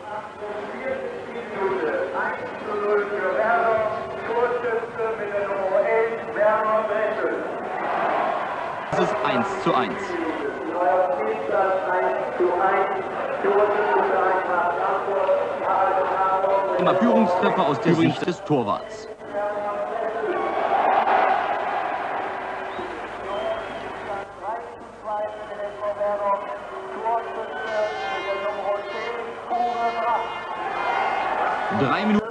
1:0 für Werder, Torschütze mit der Nummer 11, Werder. Das ist 1:1. Neuer Spielplatz 1:1, Torschütze für Eintracht Frankfurt, Immer Führungstreffer aus der Sicht des Torwarts. Drei Minuten.